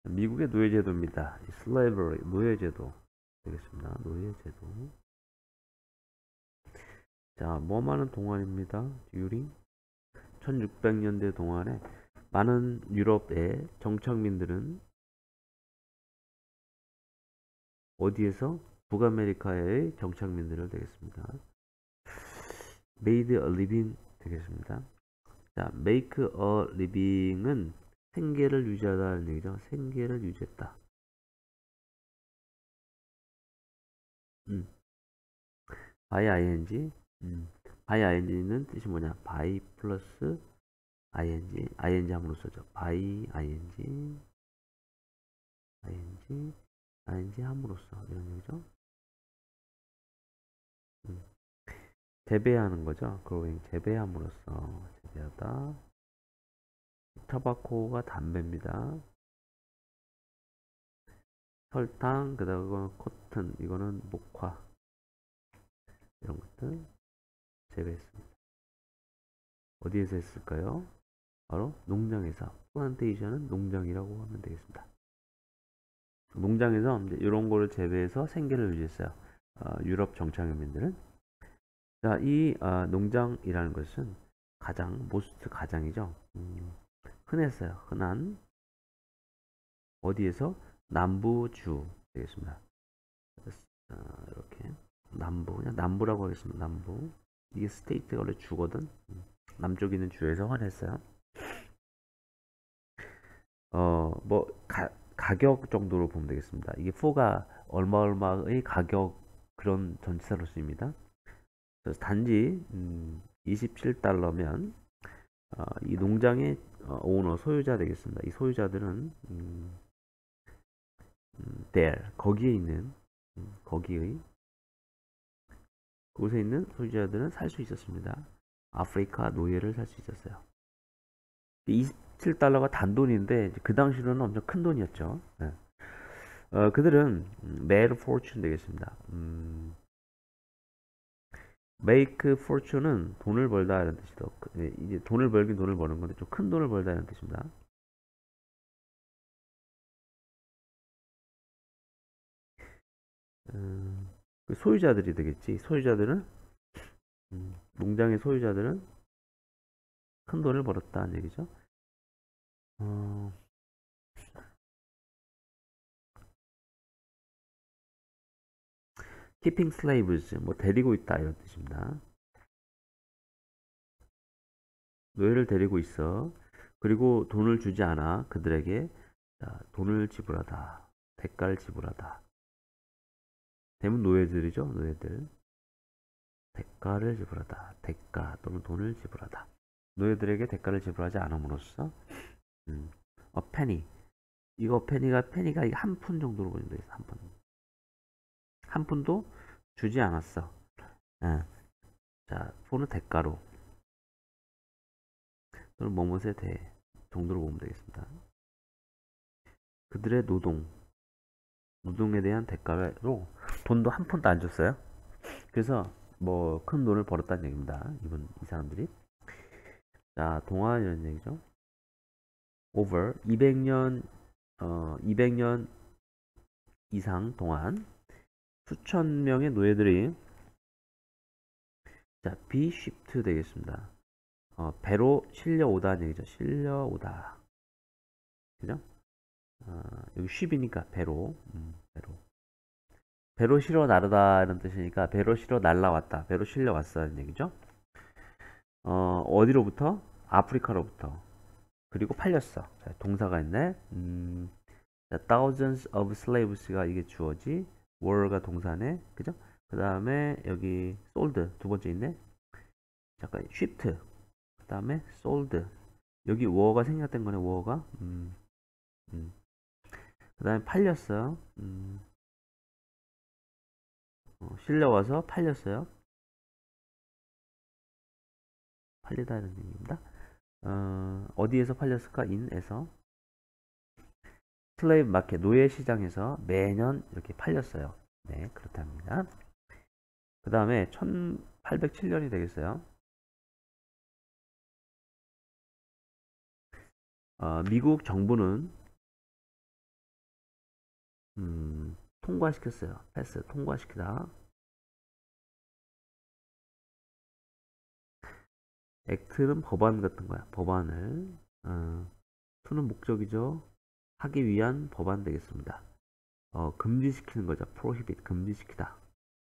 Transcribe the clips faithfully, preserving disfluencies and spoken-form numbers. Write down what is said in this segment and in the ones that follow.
미국의 노예제도입니다. slavery, 노예제도 되겠습니다. 노예제도. 자, 뭐 많은 동안입니다. during 천육백 년대 동안에 많은 유럽의 정착민들은 어디에서? 북아메리카의 정착민들을 되겠습니다. made a living 되겠습니다. 자, make a living은 생계를 유지하다는 얘기죠. 생계를 유지했다. 음. by ing, 음. by ing는 뜻이 뭐냐? by 플러스 ing, ing 함으로 써죠. by ing, ing, ing 함으로써 이런 얘기죠. 음. 재배하는 거죠. growing, 재배함으로써 재배하다. 타바코가 담배입니다. 설탕, 그 다음 코튼, 이거는 목화, 이런 것들 재배했습니다. 어디에서 했을까요? 바로 농장에서. 플란테이션은 농장이라고 하면 되겠습니다. 농장에서 이제 이런 거를 재배해서 생계를 유지했어요. 어, 유럽 정착민들은. 자, 이 어, 농장이라는 것은 가장 모스트 가장이죠. 음, 흔했어요. 흔한 어디에서? 남부주 되겠습니다. 어, 이렇게 남부, 그냥 남부라고 하겠습니다. 남부. 이게 스테이트가 원래 주거든. 음, 남쪽에 있는 주에서 흔했어요. 어, 뭐 가, 가격 정도로 보면 되겠습니다. 이게 포가 얼마 얼마의 가격, 그런 전치사로 쓰입니다. 그래서 단지 음, 이십칠 달러면 어, 이 농장의 어, 오너, 소유자 되겠습니다. 이 소유자들은 음, 음, there, 거기에 있는 음, 거기의 그곳에 있는 소유자들은 살 수 있었습니다. 아프리카 노예를 살 수 있었어요. 이십칠 달러가 단돈인데 그 당시로는 엄청 큰 돈이었죠. 네. 어, 그들은 made fortune 되겠습니다. 음, make fortune은 돈을 벌다 이런 뜻이죠. 네, 이제 돈을 벌긴 돈을 버는 건데 좀 큰 돈을 벌다 이런 뜻입니다. 음, 그 소유자들이 되겠지. 소유자들은 음, 농장의 소유자들은 큰 돈을 벌었다는 얘기죠. 어, keeping slaves, 뭐 데리고 있다 이런 뜻입니다. 노예를 데리고 있어. 그리고 돈을 주지 않아. 그들에게 자, 돈을 지불하다. 대가를 지불하다. 대부분 노예들이죠. 노예들. 대가를 지불하다. 대가 또는 돈을 지불하다. 노예들에게 대가를 지불하지 않음으로써 음, 어, 페니. 이거 페니가 페니가 한 푼 정도로 보면 되겠어. 한 푼. 한 푼도 주지 않았어. 예. 자, 폰은 대가로 또는 뭐뭇에 대해 정도로 보면 되겠습니다. 그들의 노동, 노동에 대한 대가로 돈도 한 푼도 안 줬어요. 그래서 뭐 큰 돈을 벌었다는 얘기입니다. 이분 이 사람들이. 자, 동안 이런 얘기죠. over 이백 년 어 이백 년 이상 동안 수천 명의 노예들이 자, be shipped 되겠습니다. 어, 배로 실려오다는 얘기죠. 실려오다. 그죠? 어, 여기 ship이니까 배로. 음, 배로. 배로 실어 나르다는 뜻이니까 배로 실어 날라왔다. 배로 실려왔다는 얘기죠. 어, 어디로부터? 아프리카로부터. 그리고 팔렸어. 자, 동사가 있네. 음, 자, thousands of slaves가 이게 주어지. were가 동사네. 그죠? 그 다음에 여기 sold 두 번째 있네. 잠깐 shipped. 그 다음에 sold. 여기 were가 생략된 거네. were가. 음, 음. 그 다음에 팔렸어. 음, 어, 실려와서 팔렸어요. 팔리다는 얘기입니다. 어, 어디에서 팔렸을까? in에서. 슬레이브 마켓, 노예 시장에서 매년 이렇게 팔렸어요. 네, 그렇답니다. 그 다음에 천팔백칠 년이 되겠어요. 어, 미국 정부는 음, 통과시켰어요. 패스, 통과시키다. 액트는 법안 같은 거야. 법안을. 어, to는 목적이죠. 하기 위한 법안 되겠습니다. 어, 금지시키는 거죠. prohibit, 금지시키다.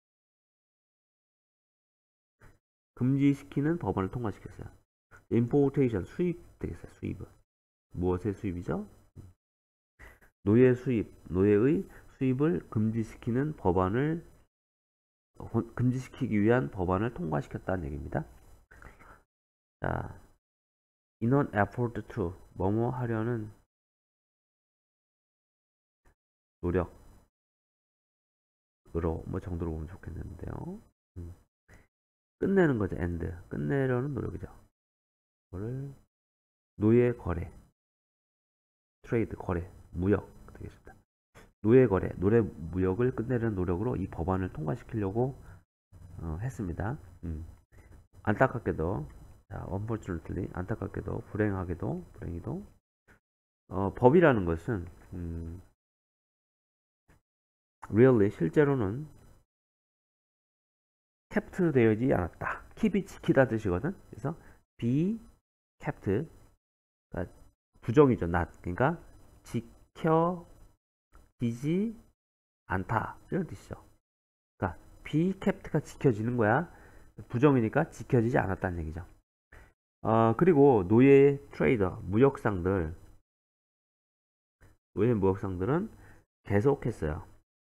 금지시키는 법안을 통과시켰어요. importation, 수입 되겠어요. 수입은. 무엇의 수입이죠? 노예 수입, 노예의 수입을 금지시키는 법안을 어, 금지시키기 위한 법안을 통과시켰다는 얘기입니다. 자, in an effort to 뭐뭐 하려는 노력으로 뭐 정도로 보면 좋겠는데요. 음. 끝내는 거죠. end. 끝내려는 노력이죠. 그거를 노예 거래, 트레이드 거래, 무역 되겠습니다. 노예 거래, 노래 무역을 끝내려는 노력으로 이 법안을 통과시키려고 어, 했습니다. 음. 안타깝게도, 자, unfortunately, 안타깝게도, 불행하게도, 불행히도, 어, 법이라는 것은 음, really 실제로는 kept 되어지 않았다. keep이 지키다 뜻이거든. 그래서 be kept, 그러니까 부정이죠. not. 그러니까 지켜지지 않다 이런 뜻이죠. 그러니까 be kept가 지켜지는 거야. 부정이니까 지켜지지 않았다는 얘기죠. 어, 그리고 노예 트레이더, 무역상들, 노예 무역상들은 계속했어요.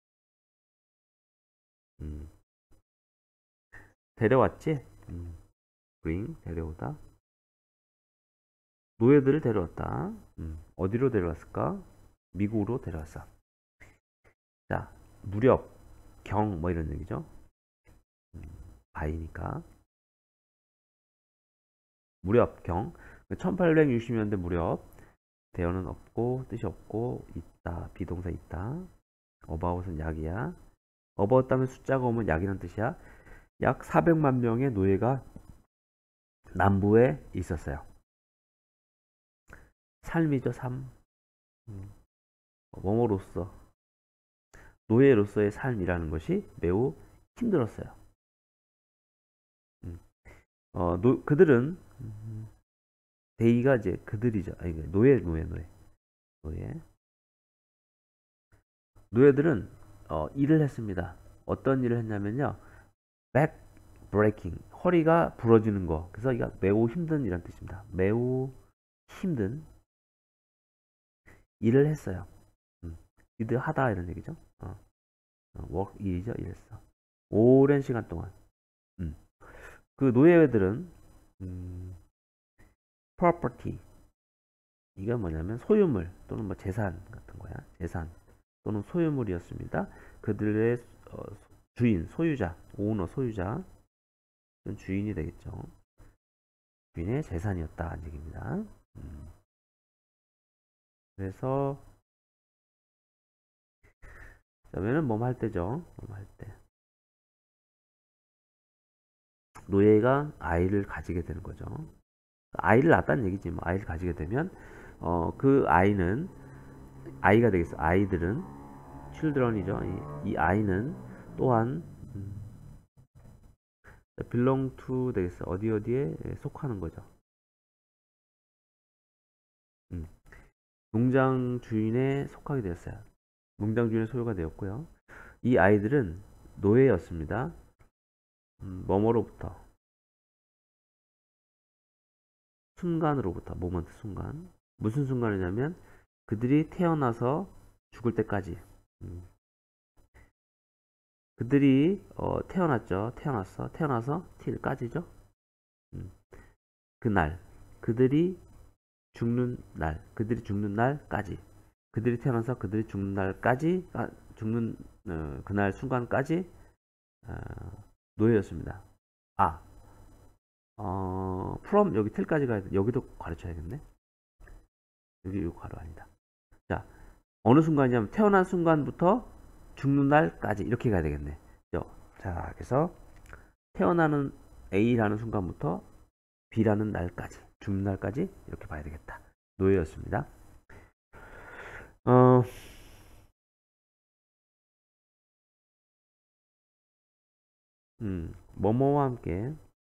음. 데려왔지? 음. bring, 데려오다. 노예들을 데려왔다. 음. 어디로 데려왔을까? 미국으로 데려왔어. 자, 무렵, 경, 뭐 이런 얘기죠. 음. 바이니까. 무렵, 경. 천팔백육십 년대 무렵. 대어는 없고, 뜻이 없고, 있다. 비동사 있다. about은 약이야. about 다음에 숫자가 오면 약이란 뜻이야. 약 사백만 명의 노예가 남부에 있었어요. 삶이죠, 삶. 음. 뭐뭐로서, 노예로서의 삶이라는 것이 매우 힘들었어요. 음. 어, 노, 그들은, 음, 데이가 이제 그들이죠. 아니, 노예, 노예, 노예. 노예. 노예들은, 어, 일을 했습니다. 어떤 일을 했냐면요. back breaking. 허리가 부러지는 거. 그래서 이거 매우 힘든 이란 뜻입니다. 매우 힘든 일을 했어요. 음. 일을 하다 이런 얘기죠. 어. 어, work 일이죠. 일했어. 오랜 시간 동안. 음. 그 노예들은 음, property. 이건 뭐냐면 소유물 또는 뭐 재산 같은 거야. 재산 또는 소유물이었습니다. 그들의 어, 주인, 소유자, 오너, 소유자, 주인이 되겠죠. 주인의 재산이었다는 얘기입니다. 음. 그래서 그러면은 뭐뭐 할 때죠. 뭐뭐 할 때. 노예가 아이를 가지게 되는 거죠. 아이를 낳았다는 얘기지 뭐. 아이를 가지게 되면 어, 그 아이는 아이가 되겠어. 아이들은 children이죠. 이, 이 아이는 또한 음, belong to 되겠어. 어디 어디에 속하는 거죠. 음, 농장 주인에 속하게 되었어요. 농장 주인의 소유가 되었고요. 이 아이들은 노예였습니다. 음, 뭐뭐로부터 순간으로부터 모먼트 순간. 무슨 순간이냐면 그들이 태어나서 죽을 때까지. 음, 그들이 어, 태어났죠. 태어났어. 태어나서 틸까지죠. 음, 그날. 그들이 죽는 날. 그들이 죽는 날까지. 그들이 태어나서 그들이 죽는 날까지, 아, 죽는 어, 그날 순간까지 어, 노예였습니다. 아, 어, from 여기 틸까지 가야 돼. 여기도 가르쳐야겠네. 여기 이거 가로 아니다. 자, 어느 순간이냐면 태어난 순간부터 죽는 날까지 이렇게 가야 되겠네. 자, 그래서 태어나는 A라는 순간부터 B라는 날까지, 죽는 날까지 이렇게 봐야 되겠다. 노예였습니다. 어, 음, 뭐뭐와 함께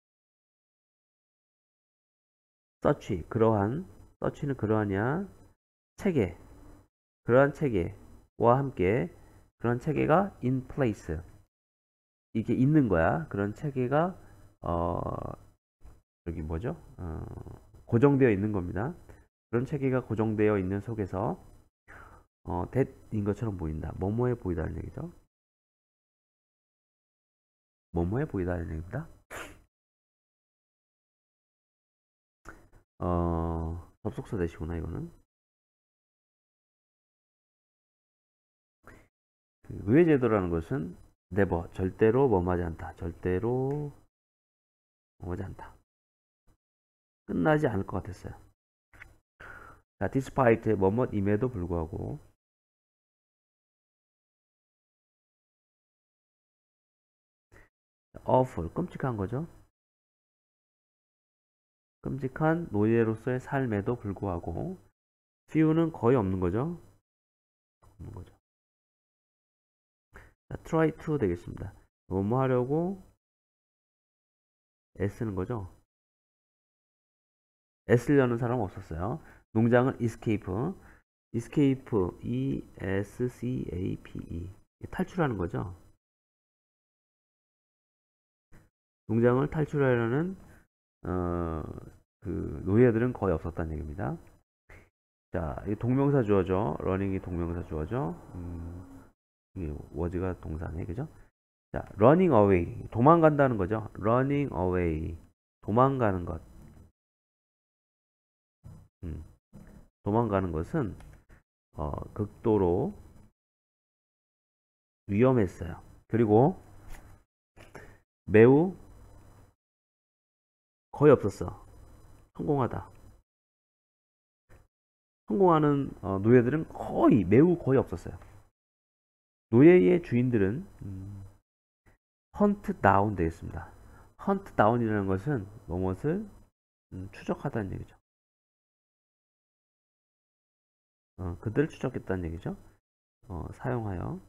서치 그러한 서치는 그러하냐 체계 그러한 체계와 함께 그런 체계가 in place 이게 있는 거야. 그런 체계가 어 여기 뭐죠? 어, 고정되어 있는 겁니다. 그런 체계가 고정되어 있는 속에서 어, that인 것처럼 보인다. 뭐뭐해 보이다는 얘기죠. 뭐뭐해 보이다는 얘기입니다. 어, 접속사 대시구나 이거는. 그 의외제도라는 것은 never 절대로 뭐하지 않다. 절대로 뭐하지 않다. 끝나지 않을 것 같았어요. 자, despite 뭐뭐임에도 불구하고 awful 끔찍한 거죠. 끔찍한 노예로서의 삶에도 불구하고 few는 거의 없는 거죠. 없는 거죠. 자, try to 되겠습니다. 뭐뭐 하려고 애쓰는 거죠. 애쓰려는 사람은 없었어요. 농장은 escape, escape, E S C A P E 탈출하는 거죠. 농장을 탈출하려는 어, 그 노예들은 거의 없었다는 얘기입니다. 자, 이 동명사 주어죠. running이 동명사 주어죠. 음, 이게 was가 동사네, 그죠? 자, running away 도망간다는 거죠. running away 도망가는 것. 음, 도망가는 것은 어, 극도로 위험했어요. 그리고 매우 거의 없었어. 성공하다. 성공하는 어, 노예들은 거의 매우 거의 없었어요. 노예의 주인들은 음, 헌트 다운 되겠습니다. 헌트 다운이라는 것은 무엇을 음, 추적하다는 얘기죠. 어, 그들을 추적했다는 얘기죠. 어, 사용하여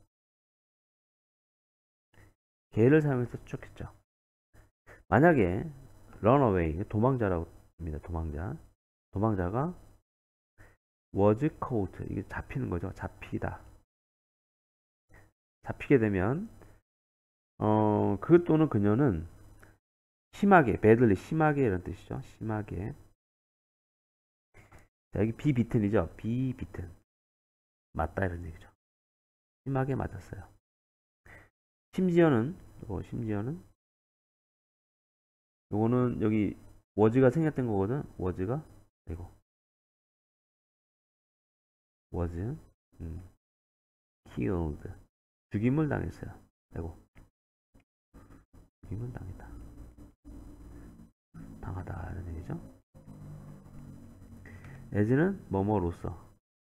개를 사용해서 추적했죠. 만약에 runaway 도망자라고 합니다. 도망자 도망자가 was caught 이게 잡히는 거죠. 잡히다. 잡히게 되면 어, 그 또는 그녀는 심하게 badly 심하게 이런 뜻이죠. 심하게. 자, 여기 be beaten이죠. be beaten 맞다 이런 얘기죠. 심하게 맞았어요. 심지어는 어, 심지어는 요거는 여기 was가 생략된 거거든. was가 이거 was 음, killed 죽임을 당했어요. 이거 죽임을 당했다. 당하다 이런 얘기죠. as는 뭐뭐로서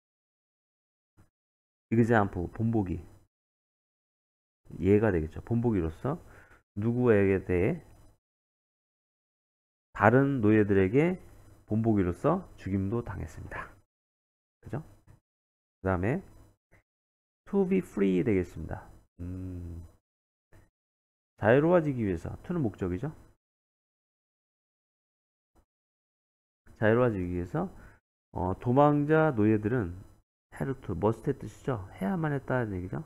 example 본보기 예가 되겠죠. 본보기로서 누구에게 대해 다른 노예들에게 본보기로서 죽임도 당했습니다. 그죠? 그 다음에 to be free 되겠습니다. 음, 자유로워지기 위해서 to는 목적이죠. 자유로워지기 위해서 어, 도망자 노예들은 had to, must의 뜻이죠. 해야만 했다는 얘기죠.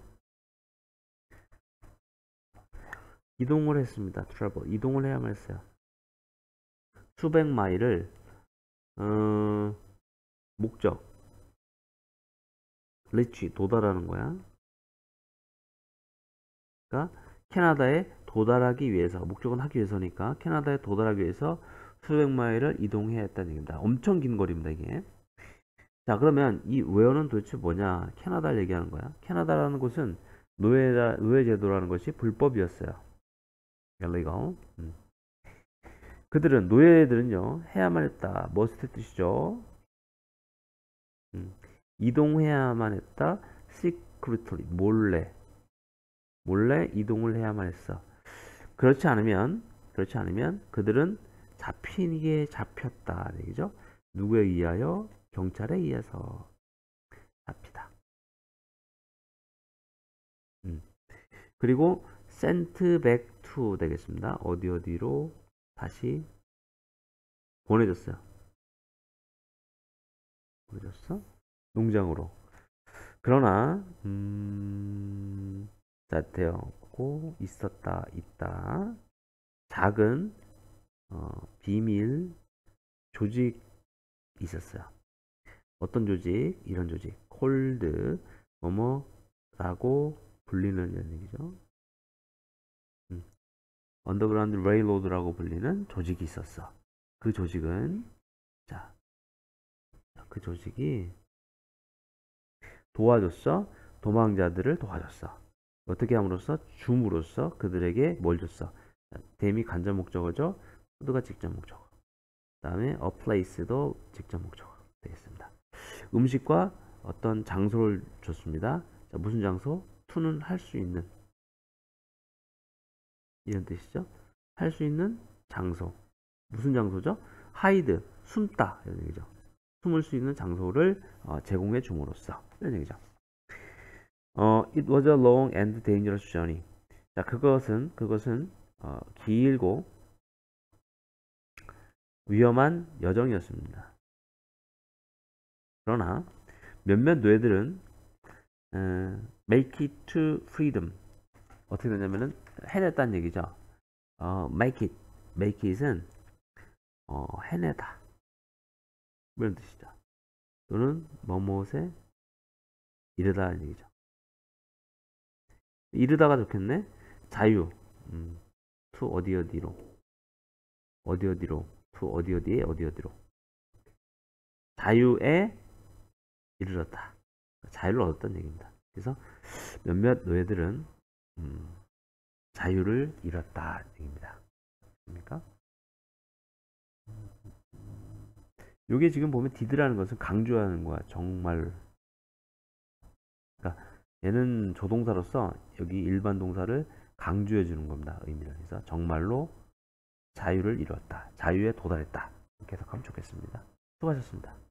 이동을 했습니다. travel 이동을 해야만 했어요. 수백 마일을 어, 목적 reach 도달하는 거야. 그러니까 캐나다에 도달하기 위해서 목적은 하기 위해서니까 캐나다에 도달하기 위해서 수백 마일을 이동해야 했다는 얘기입니다. 엄청 긴 거리입니다 이게. 자 그러면 이 where는 도대체 뭐냐? 캐나다를 얘기하는 거야. 캐나다라는 곳은 노예 노예 제도라는 것이 불법이었어요. illegal. 음. 그들은 노예들은요 해야만 했다. must의 뜻이죠. 음. 이동해야만 했다. secretly 몰래 몰래 이동을 해야만 했어. 그렇지 않으면 그렇지 않으면 그들은 잡히게 잡혔다 얘기죠. 누구에 의하여? 경찰에 의해서 잡히다. 음. 그리고 sent back to 되겠습니다. 어디 어디로 다시 보내줬어요. 보내줬어? 농장으로. 그러나 음, 자, 되었고 있었다 있다. 작은 어, 비밀 조직 있었어요. 어떤 조직? 이런 조직. 콜드 뭐뭐라고 불리는 이런 얘기죠. 음. 언더그라운드 레일로드라고 불리는 조직이 있었어. 그 조직은 자, 그 조직이 도와줬어. 도망자들을 도와줬어. 어떻게 함으로써? 줌으로써 그들에게 뭘 줬어? 댐이 간접 목적어죠. 푸드가 직접 목적어. 그 다음에 a place도 직접 목적어 되겠습니다. 음식과 어떤 장소를 줬습니다. 자, 무슨 장소? to는 할 수 있는 이런 뜻이죠. 할 수 있는 장소. 무슨 장소죠? hide, 숨다 이런 얘기죠. 숨을 수 있는 장소를 어, 제공해 줌으로써 이런 얘기죠. 어, it was a long and dangerous journey. 자, 그것은 그것은 어, 길고 위험한 여정이었습니다. 그러나 몇몇 노예들은 어, make it to freedom 어떻게 되냐면은 해냈다는 얘기죠. 어, make it, make it은 어, 해내다 이런 뜻이죠. 또는 뭐뭇에 이르다는 얘기죠. 이르다가 좋겠네. 자유. 음, to 어디 어디로. 어디 어디로. to 어디 어디에 어디 어디로. 자유에 이르렀다. 자유를 얻었다는 얘기입니다. 그래서 몇몇 노예들은 음, 자유를 잃었다 얘기입니다. 그러니까 요게 지금 보면 did라는 것은 강조하는 거야. 정말. 그러니까 얘는 조동사로서 여기 일반 동사를 강조해 주는 겁니다. 의미를. 그래서 정말로 자유를 이루었다. 자유에 도달했다. 이렇게 해석하면 좋겠습니다. 수고하셨습니다.